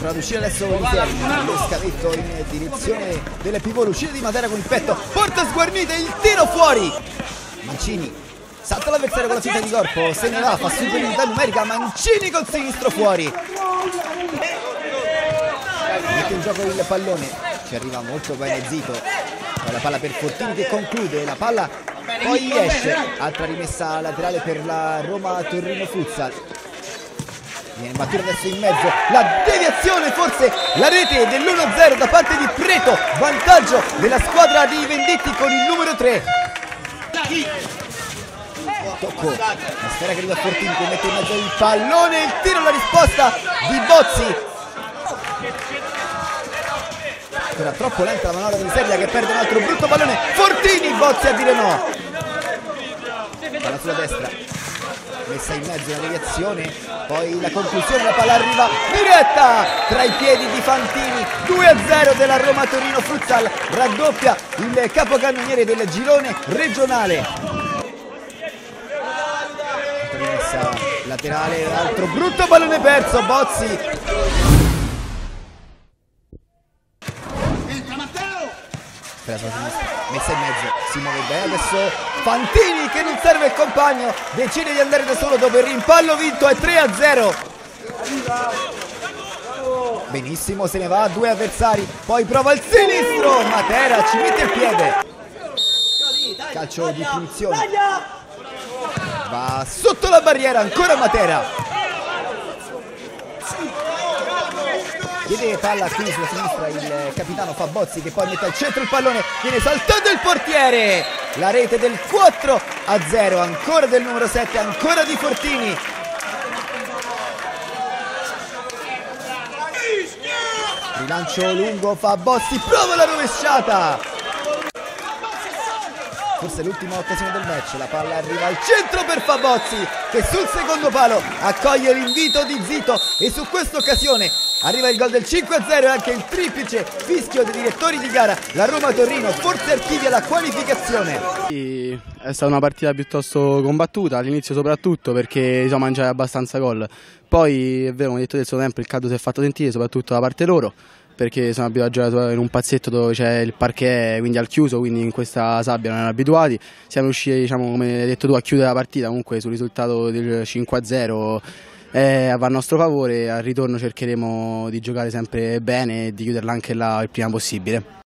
Tra l'uscita adesso di Serra, lo scavetto in direzione delle pivot, l'uscita di Matera con il petto, porta sguarnita, il tiro fuori. Mancini salta l'avversario con la finta di corpo, se ne va, fa superiorità numerica, Mancini col sinistro fuori. Mette in gioco il pallone, ci arriva molto bene Zito, poi la palla per Fortini che conclude, la palla poi esce, altra rimessa laterale per la Roma Torino Futsal. Viene battuta adesso in mezzo, la deviazione, forse la rete dell'1-0 da parte di Preto, vantaggio della squadra di Venditti con il numero 3. Tocco, la sfera che arriva a Fortini che mette in mezzo il pallone, il tiro, la risposta di Bozzi. Era troppo lenta la manovra di Serra che perde un altro brutto pallone, Fortini, Bozzi a dire no. Palla sulla destra, messa in mezzo una deviazione, poi la conclusione, la palla arriva diretta tra i piedi di Fantini. 2-0 della Roma Torino Futsal, raddoppia il capocannoniere del girone regionale. Rimessa laterale, altro brutto pallone perso, Bozzi. Messa in mezzo, si muove bene adesso Fantini che non serve il compagno, decide di andare da solo dopo il rimpallo vinto, è 3-0. Benissimo, se ne va a due avversari, poi prova il sinistro, Matera ci mette il piede, calcio di punizione, va sotto la barriera, ancora Matera. Chiede palla qui sulla sinistra il capitano Fabozzi che poi mette al centro il pallone, viene saltato il portiere, la rete del 4-0, ancora del numero 7, ancora di Fortini. Rilancio lungo, Fabozzi prova la rovesciata. Forse l'ultima occasione del match, la palla arriva al centro per Fabozzi che sul secondo palo accoglie l'invito di Zito e su questa occasione arriva il gol del 5-0 e anche il triplice fischio dei direttori di gara. La Roma Torino forse archivia la qualificazione. È stata una partita piuttosto combattuta all'inizio, soprattutto perché siamo mangiati abbastanza gol. Poi è vero, come detto del secondo tempo, il caldo si è fatto sentire soprattutto da parte loro, perché sono abituati a giocare in un palazzetto dove c'è il parquet, quindi al chiuso, quindi in questa sabbia non erano abituati. Siamo riusciti, diciamo, come hai detto tu, a chiudere la partita comunque sul risultato del 5-0 va a nostro favore. Al ritorno cercheremo di giocare sempre bene e di chiuderla anche là il prima possibile.